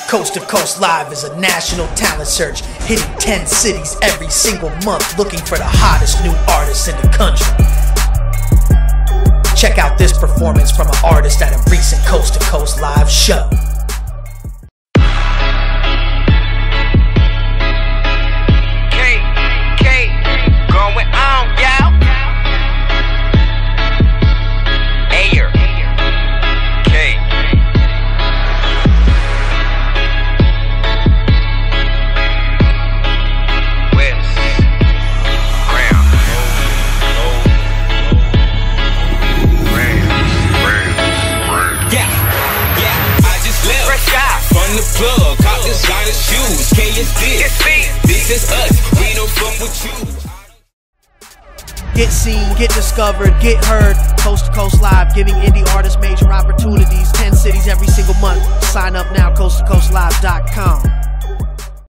Coast to Coast Live is a national talent search, hitting 10 cities every single month, looking for the hottest new artists in the country. Check out this performance from an artist at a recent Coast to Coast Live show. Plug, cop designer shoes. K is this is us. We don't fuck with you. Get seen, get discovered, get heard. Coast to Coast Live, giving indie artists major opportunities. 10 cities every single month. Sign up now, coasttocoastlive.com.